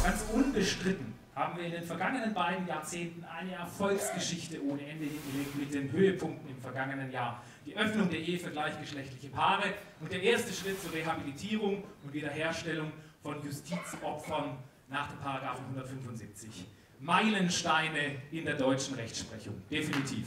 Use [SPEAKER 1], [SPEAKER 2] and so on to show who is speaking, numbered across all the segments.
[SPEAKER 1] Ganz unbestritten haben wir in den vergangenen beiden Jahrzehnten eine Erfolgsgeschichte ohne Ende hingelegt mit den Höhepunkten im vergangenen Jahr. Die Öffnung der Ehe für gleichgeschlechtliche Paare und der erste Schritt zur Rehabilitierung und Wiederherstellung von Justizopfern nach dem Paragraphen 175. Meilensteine in der deutschen Rechtsprechung, definitiv.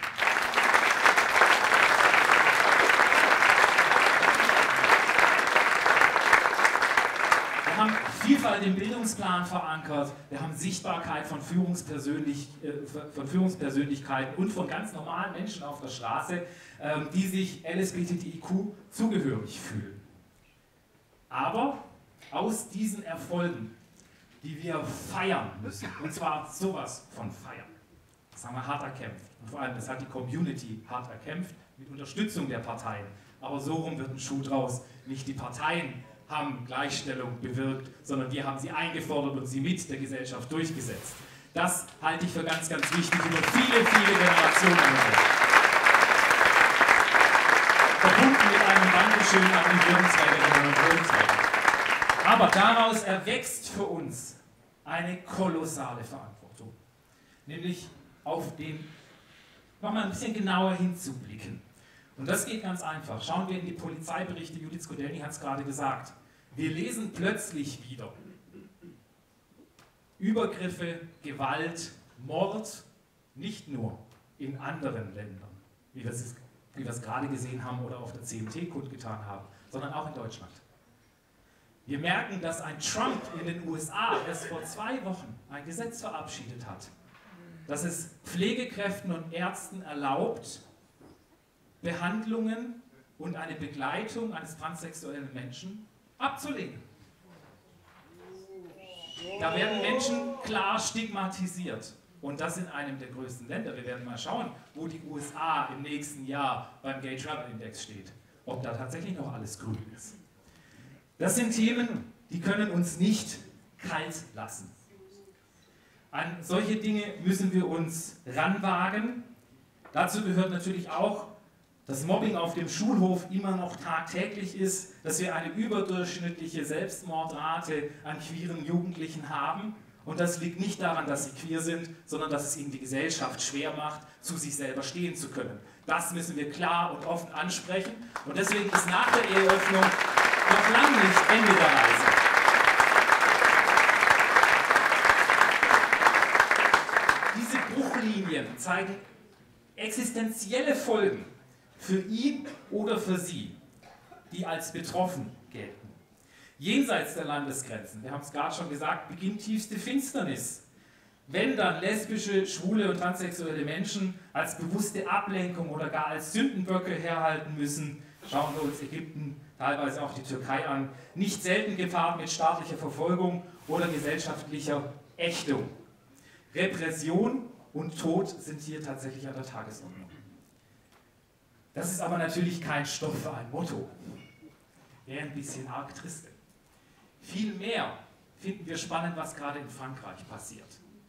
[SPEAKER 1] Wir haben Vielfalt im Bildungsplan verankert, wir haben Sichtbarkeit von Führungspersönlichkeiten und von ganz normalen Menschen auf der Straße, die sich LSBTIQ zugehörig fühlen. Aber aus diesen Erfolgen, die wir feiern müssen, und zwar sowas von feiern, das haben wir hart erkämpft. Und vor allem, das hat die Community hart erkämpft, mit Unterstützung der Parteien. Aber so rum wird ein Schuh draus. Nicht die Parteien haben Gleichstellung bewirkt, sondern wir haben sie eingefordert und sie mit der Gesellschaft durchgesetzt. Das halte ich für ganz, ganz wichtig über viele, viele Generationen hinweg. Verbunden mit einem Dankeschön an die Würdenträgerinnen und Würdenträger. Aber daraus erwächst für uns eine kolossale Verantwortung, nämlich auf den nochmal ein bisschen genauer hinzublicken. Und das geht ganz einfach. Schauen wir in die Polizeiberichte, Judith Skodelny hat es gerade gesagt. Wir lesen plötzlich wieder Übergriffe, Gewalt, Mord, nicht nur in anderen Ländern, wie wir es gerade gesehen haben oder auf der CMT kundgetan haben, sondern auch in Deutschland. Wir merken, dass ein Trump in den USA erst vor 2 Wochen ein Gesetz verabschiedet hat, dass es Pflegekräften und Ärzten erlaubt, Behandlungen und eine Begleitung eines transsexuellen Menschen abzulehnen. Da werden Menschen klar stigmatisiert. Und das in einem der größten Länder. Wir werden mal schauen, wo die USA im nächsten Jahr beim Gay Travel Index steht. Ob da tatsächlich noch alles grün ist. Das sind Themen, die können uns nicht kalt lassen. An solche Dinge müssen wir uns ranwagen. Dazu gehört natürlich auch, dass Mobbing auf dem Schulhof immer noch tagtäglich ist, dass wir eine überdurchschnittliche Selbstmordrate an queeren Jugendlichen haben. Und das liegt nicht daran, dass sie queer sind, sondern dass es ihnen die Gesellschaft schwer macht, zu sich selber stehen zu können. Das müssen wir klar und offen ansprechen. Und deswegen ist nach der Eheöffnung noch lange nicht Ende der Reise. Diese Bruchlinien zeigen existenzielle Folgen für ihn oder für sie, die als betroffen gelten. Jenseits der Landesgrenzen, wir haben es gerade schon gesagt, beginnt tiefste Finsternis. Wenn dann lesbische, schwule und transsexuelle Menschen als bewusste Ablenkung oder gar als Sündenböcke herhalten müssen, schauen wir uns Ägypten, teilweise auch die Türkei an, nicht selten gepaart mit staatlicher Verfolgung oder gesellschaftlicher Ächtung. Repression und Tod sind hier tatsächlich an der Tagesordnung. Das ist aber natürlich kein Stoff für ein Motto. Wäre ein bisschen arg triste. Vielmehr finden wir spannend, was gerade in Frankreich passiert.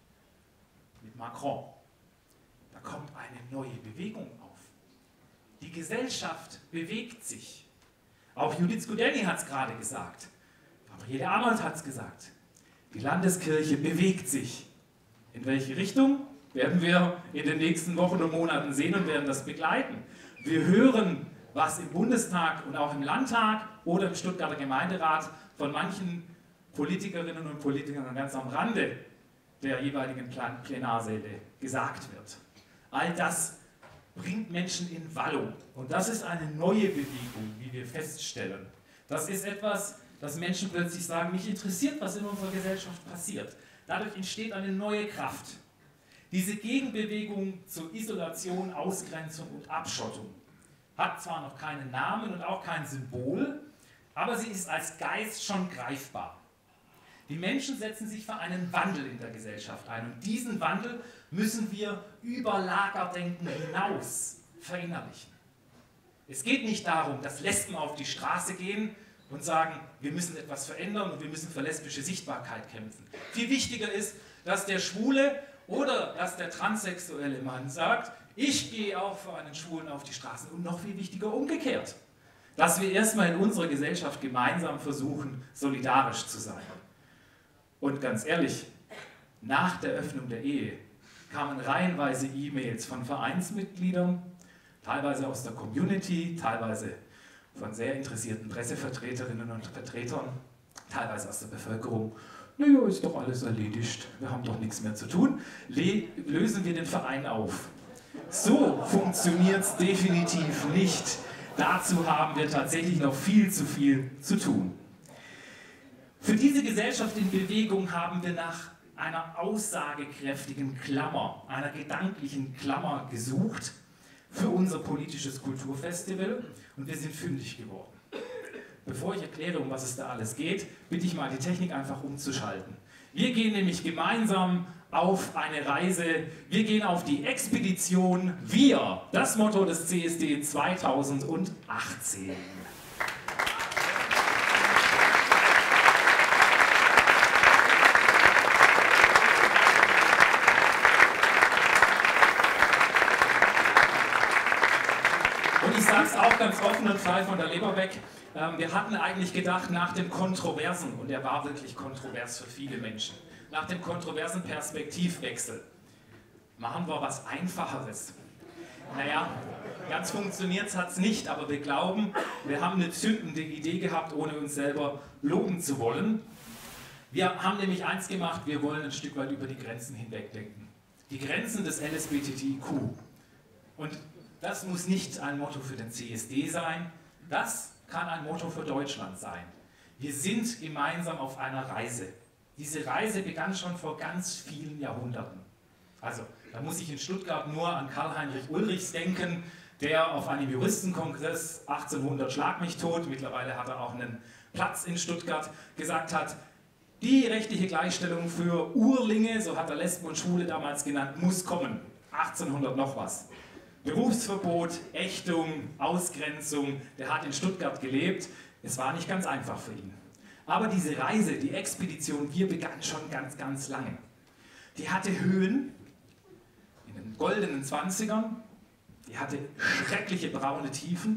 [SPEAKER 1] Mit Macron. Da kommt eine neue Bewegung auf. Die Gesellschaft bewegt sich. Auch Judith Skodelny hat es gerade gesagt. Gabriele Amert hat es gesagt. Die Landeskirche bewegt sich. In welche Richtung? Werden wir in den nächsten Wochen und Monaten sehen und werden das begleiten. Wir hören, was im Bundestag und auch im Landtag oder im Stuttgarter Gemeinderat von manchen Politikerinnen und Politikern ganz am Rande der jeweiligen Plenarsäle gesagt wird. All das bringt Menschen in Wallung. Und das ist eine neue Bewegung, wie wir feststellen. Das ist etwas, dass Menschen plötzlich sagen, mich interessiert, was in unserer Gesellschaft passiert. Dadurch entsteht eine neue Kraft. Diese Gegenbewegung zur Isolation, Ausgrenzung und Abschottung hat zwar noch keinen Namen und auch kein Symbol, aber sie ist als Geist schon greifbar. Die Menschen setzen sich für einen Wandel in der Gesellschaft ein und diesen Wandel müssen wir über Lagerdenken hinaus verinnerlichen. Es geht nicht darum, dass Lesben auf die Straße gehen und sagen, wir müssen etwas verändern und wir müssen für lesbische Sichtbarkeit kämpfen. Viel wichtiger ist, dass der Schwule oder dass der transsexuelle Mann sagt, ich gehe auch für einen Schwulen auf die Straßen und noch viel wichtiger umgekehrt, dass wir erstmal in unserer Gesellschaft gemeinsam versuchen, solidarisch zu sein. Und ganz ehrlich, nach der Öffnung der Ehe kamen reihenweise E-Mails von Vereinsmitgliedern, teilweise aus der Community, teilweise von sehr interessierten Pressevertreterinnen und Vertretern, teilweise aus der Bevölkerung. Naja, ist doch alles erledigt, wir haben doch nichts mehr zu tun, lösen wir den Verein auf. So funktioniert es definitiv nicht. Dazu haben wir tatsächlich noch viel zu viel zu tun. Für diese Gesellschaft in Bewegung haben wir nach einer aussagekräftigen Klammer, einer gedanklichen Klammer gesucht für unser politisches Kulturfestival und wir sind fündig geworden. Bevor ich erkläre, um was es da alles geht, bitte ich mal die Technik einfach umzuschalten. Wir gehen nämlich gemeinsam auf eine Reise, wir gehen auf die Expedition Wir, das Motto des CSD 2018. Und ich sage es auch ganz offen und frei von der Leber weg, wir hatten eigentlich gedacht, nach dem Kontroversen, und er war wirklich kontrovers für viele Menschen, nach dem kontroversen Perspektivwechsel, machen wir was Einfacheres. Naja, ganz funktioniert hat es nicht, aber wir glauben, wir haben eine zündende Idee gehabt, ohne uns selber loben zu wollen. Wir haben nämlich eins gemacht, wir wollen ein Stück weit über die Grenzen hinwegdenken. Die Grenzen des LSBTTIQ. Und das muss nicht ein Motto für den CSD sein, das kann ein Motto für Deutschland sein. Wir sind gemeinsam auf einer Reise. Diese Reise begann schon vor ganz vielen Jahrhunderten. Also, da muss ich in Stuttgart nur an Karl-Heinrich Ulrichs denken, der auf einem Juristenkongress 1800 schlag mich tot, mittlerweile hat er auch einen Platz in Stuttgart, gesagt hat, die rechtliche Gleichstellung für Urlinge, so hat er Lesben und Schwule damals genannt, muss kommen. 1800 noch was. Berufsverbot, Ächtung, Ausgrenzung, der hat in Stuttgart gelebt. Es war nicht ganz einfach für ihn. Aber diese Reise, die Expedition Wir begann schon ganz, ganz lange. Die hatte Höhen in den goldenen 20ern, die hatte schreckliche braune Tiefen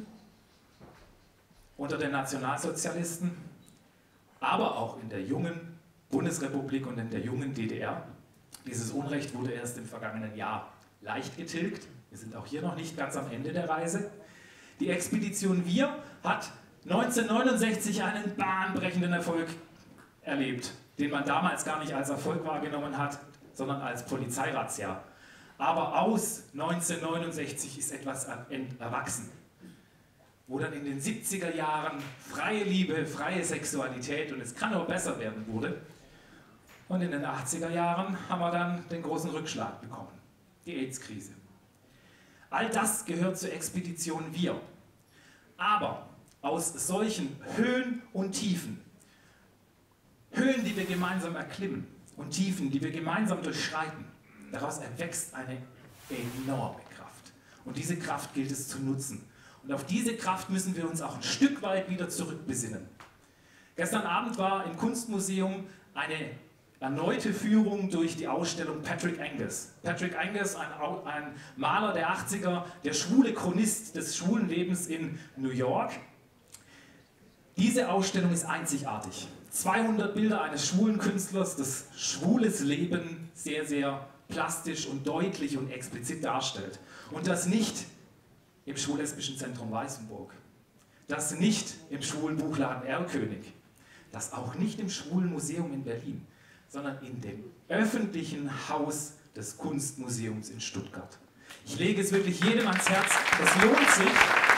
[SPEAKER 1] unter den Nationalsozialisten, aber auch in der jungen Bundesrepublik und in der jungen DDR. Dieses Unrecht wurde erst im vergangenen Jahr leicht getilgt. Wir sind auch hier noch nicht ganz am Ende der Reise. Die Expedition Wir hat 1969 einen bahnbrechenden Erfolg erlebt, den man damals gar nicht als Erfolg wahrgenommen hat, sondern als Polizeirazzia. Aber aus 1969 ist etwas erwachsen, wo dann in den 70er Jahren freie Liebe, freie Sexualität und es kann auch besser werden wurde. Und in den 80er Jahren haben wir dann den großen Rückschlag bekommen, die AIDS-Krise. All das gehört zur Expedition Wir. Aber aus solchen Höhen und Tiefen, Höhen, die wir gemeinsam erklimmen und Tiefen, die wir gemeinsam durchschreiten, daraus erwächst eine enorme Kraft. Und diese Kraft gilt es zu nutzen. Und auf diese Kraft müssen wir uns auch ein Stück weit wieder zurückbesinnen. Gestern Abend war im Kunstmuseum eine erneute Führung durch die Ausstellung Patrick Angus. Patrick Angus, ein Maler der 80er, der schwule Chronist des schwulen Lebens in New York. Diese Ausstellung ist einzigartig. 200 Bilder eines schwulen Künstlers, das schwules Leben sehr, sehr plastisch und deutlich und explizit darstellt. Und das nicht im Schwul-Lesbischen Zentrum Weißenburg, das nicht im schwulen Buchladen Erlkönig, das auch nicht im Schwulen Museum in Berlin, sondern in dem öffentlichen Haus des Kunstmuseums in Stuttgart. Ich lege es wirklich jedem ans Herz, es lohnt sich.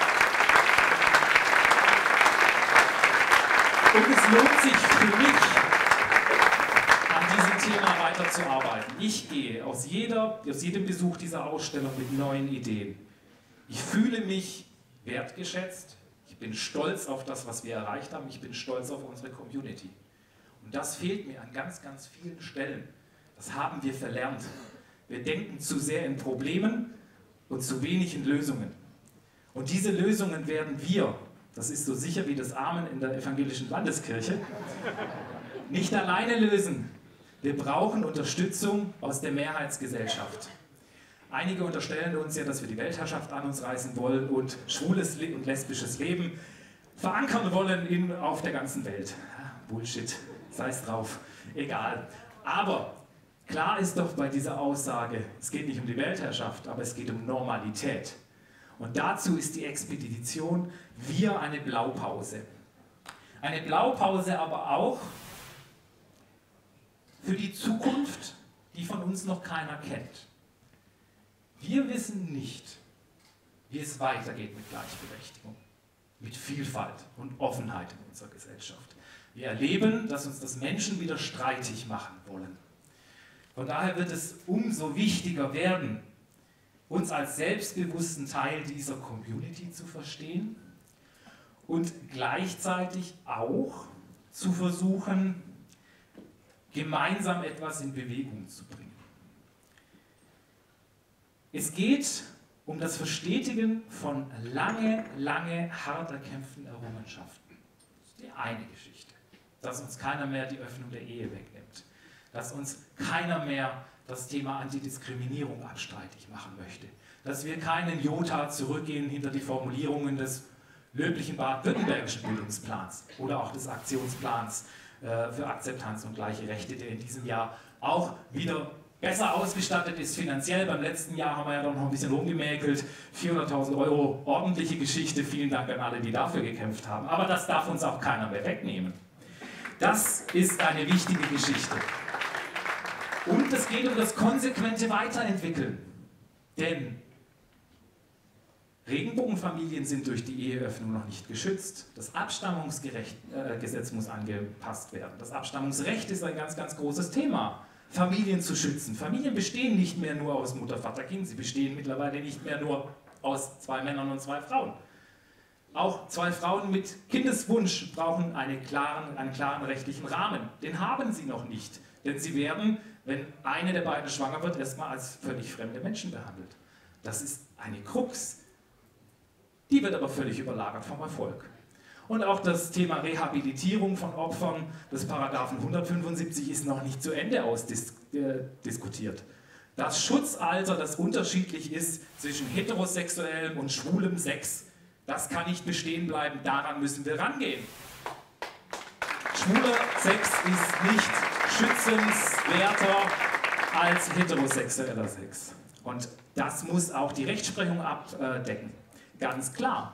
[SPEAKER 1] Und es lohnt sich für mich, an diesem Thema weiterzuarbeiten. Ich gehe aus jedem Besuch dieser Ausstellung mit neuen Ideen. Ich fühle mich wertgeschätzt, ich bin stolz auf das, was wir erreicht haben, ich bin stolz auf unsere Community. Und das fehlt mir an ganz, ganz vielen Stellen. Das haben wir verlernt. Wir denken zu sehr in Problemen und zu wenig in Lösungen. Und diese Lösungen werden wir, das ist so sicher wie das Amen in der evangelischen Landeskirche, nicht alleine lösen. Wir brauchen Unterstützung aus der Mehrheitsgesellschaft. Einige unterstellen uns ja, dass wir die Weltherrschaft an uns reißen wollen und schwules und lesbisches Leben verankern wollen auf der ganzen Welt. Bullshit. sei es drauf, egal. Aber klar ist doch bei dieser Aussage, es geht nicht um die Weltherrschaft, aber es geht um Normalität. Und dazu ist die Expedition Wir eine Blaupause. Eine Blaupause aber auch für die Zukunft, die von uns noch keiner kennt. Wir wissen nicht, wie es weitergeht mit Gleichberechtigung, mit Vielfalt und Offenheit in unserer Gesellschaft. Wir erleben, dass uns das Menschen wieder streitig machen wollen. Von daher wird es umso wichtiger werden, uns als selbstbewussten Teil dieser Community zu verstehen und gleichzeitig auch zu versuchen, gemeinsam etwas in Bewegung zu bringen. Es geht um das Verstetigen von lange hart erkämpften Errungenschaften. Das ist die eine Geschichte. Dass uns keiner mehr die Öffnung der Ehe wegnimmt. Dass uns keiner mehr das Thema Antidiskriminierung abstreitig machen möchte. Dass wir keinen Jota zurückgehen hinter die Formulierungen des löblichen baden-württembergischen Bildungsplans oder auch des Aktionsplans für Akzeptanz und gleiche Rechte, der in diesem Jahr auch wieder besser ausgestattet ist finanziell. Beim letzten Jahr haben wir ja doch noch ein bisschen rumgemäkelt. 400.000 Euro, ordentliche Geschichte. Vielen Dank an alle, die dafür gekämpft haben. Aber das darf uns auch keiner mehr wegnehmen. Das ist eine wichtige Geschichte. Und es geht um das konsequente Weiterentwickeln. Denn Regenbogenfamilien sind durch die Eheöffnung noch nicht geschützt. Das Abstammungsgesetz muss angepasst werden. Das Abstammungsrecht ist ein ganz großes Thema. Familien zu schützen. Familien bestehen nicht mehr nur aus Mutter, Vater, Kind. Sie bestehen mittlerweile nicht mehr nur aus 2 Männern und 2 Frauen. Auch 2 Frauen mit Kindeswunsch brauchen einen klaren rechtlichen Rahmen. Den haben sie noch nicht. Denn sie werden, wenn eine der beiden schwanger wird, erstmal als völlig fremde Menschen behandelt. Das ist eine Krux. Die wird aber völlig überlagert vom Erfolg. Und auch das Thema Rehabilitierung von Opfern des Paragraphen 175 ist noch nicht zu Ende ausdiskutiert. Das Schutzalter, das unterschiedlich ist zwischen heterosexuellem und schwulem Sex, das kann nicht bestehen bleiben, daran müssen wir rangehen. Schwuler Sex ist nicht schützenswerter als heterosexueller Sex. Und das muss auch die Rechtsprechung abdecken, ganz klar.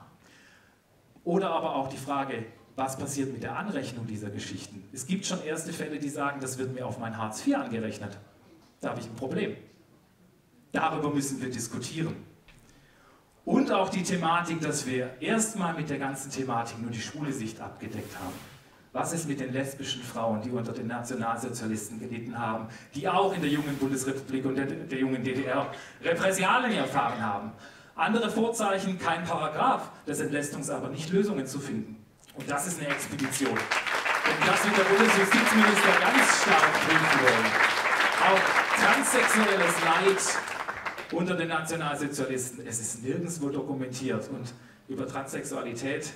[SPEAKER 1] Oder aber auch die Frage, was passiert mit der Anrechnung dieser Geschichten? Es gibt schon erste Fälle, die sagen, das wird mir auf mein Hartz IV angerechnet. Da habe ich ein Problem. Darüber müssen wir diskutieren. Und auch die Thematik, dass wir erstmal mit der ganzen Thematik nur die schwule Sicht abgedeckt haben. Was ist mit den lesbischen Frauen, die unter den Nationalsozialisten gelitten haben, die auch in der jungen Bundesrepublik und der jungen DDR Repressalien erfahren haben? Andere Vorzeichen, kein Paragraph, das entlässt uns aber nicht, Lösungen zu finden. Und das ist eine Expedition. Und das wird der Bundesjustizminister ganz stark prüfen wollen. Auch transsexuelles Leid unter den Nationalsozialisten, es ist nirgendwo dokumentiert. Und über Transsexualität,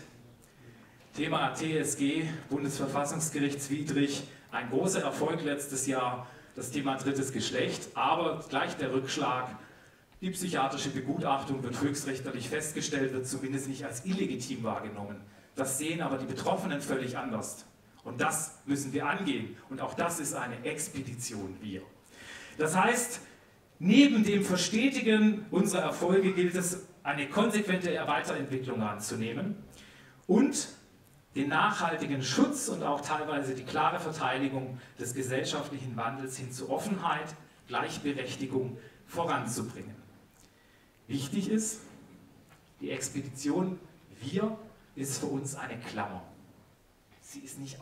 [SPEAKER 1] Thema TSG, Bundesverfassungsgerichtswidrig, ein großer Erfolg letztes Jahr, das Thema drittes Geschlecht, aber gleich der Rückschlag. Die psychiatrische Begutachtung wird höchstrichterlich festgestellt, wird zumindest nicht als illegitim wahrgenommen. Das sehen aber die Betroffenen völlig anders. Und das müssen wir angehen. Und auch das ist eine Expedition Wir. Das heißt, neben dem Verstetigen unserer Erfolge gilt es, eine konsequente Weiterentwicklung anzunehmen und den nachhaltigen Schutz und auch teilweise die klare Verteidigung des gesellschaftlichen Wandels hin zu Offenheit, Gleichberechtigung voranzubringen. Wichtig ist, die Expedition Wir ist für uns eine Klammer. Sie ist nicht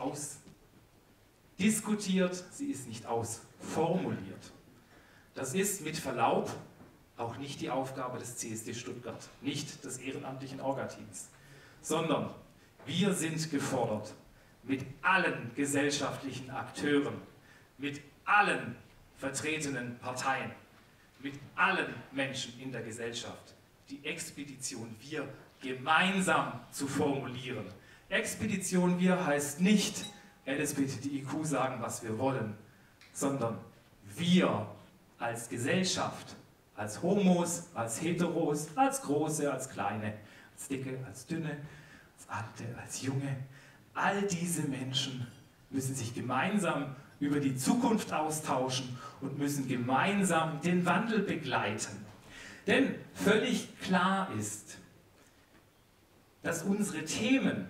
[SPEAKER 1] ausdiskutiert, sie ist nicht ausformuliert. Das ist mit Verlaub auch nicht die Aufgabe des CSD Stuttgart, nicht des ehrenamtlichen Orga-Teams, sondern wir sind gefordert, mit allen gesellschaftlichen Akteuren, mit allen vertretenen Parteien, mit allen Menschen in der Gesellschaft die Expedition Wir gemeinsam zu formulieren. Expedition Wir heißt nicht, LSBTIQ sagen, was wir wollen, sondern wir als Gesellschaft, als Homos, als Heteros, als Große, als Kleine, als Dicke, als Dünne, als Alte, als Junge, all diese Menschen müssen sich gemeinsam über die Zukunft austauschen und müssen gemeinsam den Wandel begleiten. Denn völlig klar ist, dass unsere Themen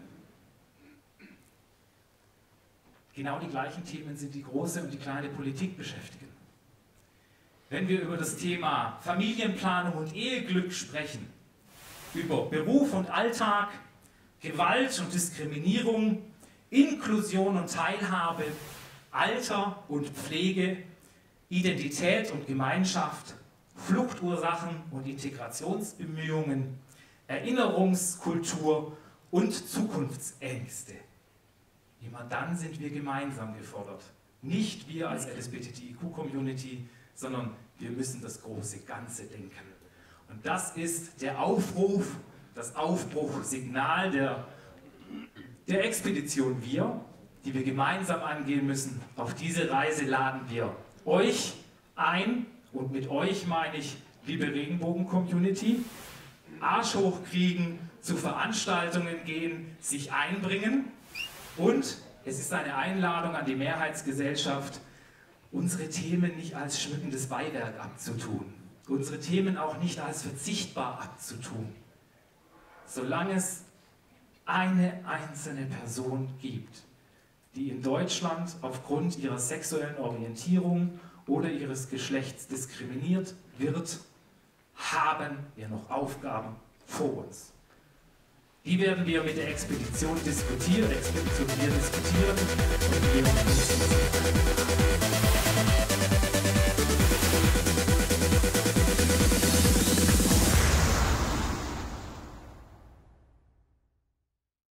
[SPEAKER 1] genau die gleichen Themen sind, die große und die kleine Politik beschäftigen. Wenn wir über das Thema Familienplanung und Eheglück sprechen, über Beruf und Alltag, Gewalt und Diskriminierung, Inklusion und Teilhabe, Alter und Pflege, Identität und Gemeinschaft, Fluchtursachen und Integrationsbemühungen, Erinnerungskultur und Zukunftsängste. Immer dann sind wir gemeinsam gefordert. Nicht wir als LSBTIQ-Community, sondern wir müssen das große Ganze denken. Und das ist der Aufruf, das Aufbruchsignal der Expedition Wir, die wir gemeinsam angehen müssen. Auf diese Reise laden wir euch ein, und mit euch meine ich, liebe Regenbogen-Community, Arsch hochkriegen, zu Veranstaltungen gehen, sich einbringen, und es ist eine Einladung an die Mehrheitsgesellschaft, unsere Themen nicht als schmückendes Beiwerk abzutun, unsere Themen auch nicht als verzichtbar abzutun. Solange es eine einzelne Person gibt, die in Deutschland aufgrund ihrer sexuellen Orientierung oder ihres Geschlechts diskriminiert wird, haben wir noch Aufgaben vor uns. Die werden wir mit der Expedition diskutieren und wir